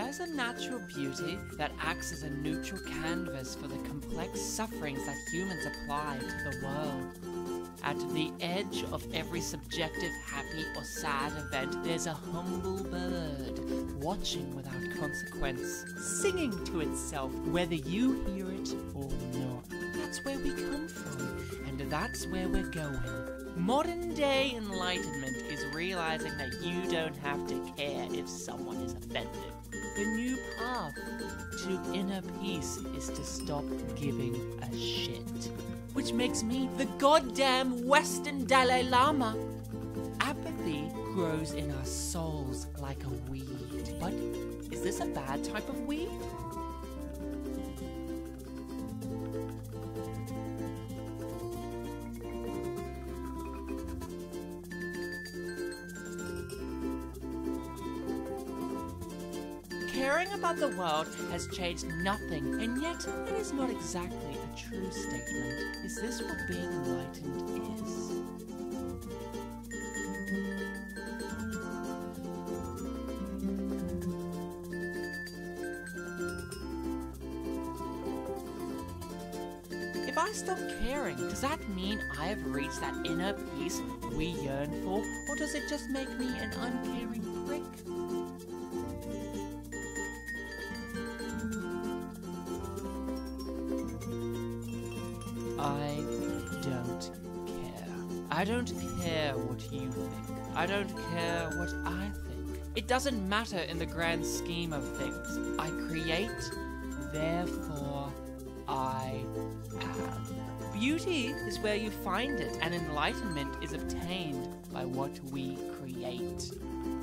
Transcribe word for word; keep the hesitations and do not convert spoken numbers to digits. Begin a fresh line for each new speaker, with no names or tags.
There's a natural beauty that acts as a neutral canvas for the complex sufferings that humans apply to the world. At the edge of every subjective happy or sad event, there's a humble bird, watching without consequence, singing to itself, whether you hear it or not. That's where we come from, and that's where we're going. Modern day enlightenment is realizing that you don't have to care if someone is offended. The new path to inner peace is to stop giving a shit. Which makes me the goddamn Western Dalai Lama. Apathy grows in our souls like a weed. But is this a bad type of weed? Caring about the world has changed nothing, and yet it is not exactly a true statement. Is this what being enlightened is? If I stop caring, does that mean I have reached that inner peace we yearn for, or does it just make me an uncaring prick? I don't care. I don't care what you think. I don't care what I think. It doesn't matter in the grand scheme of things. I create, therefore I am. Beauty is where you find it, and enlightenment is obtained by what we create.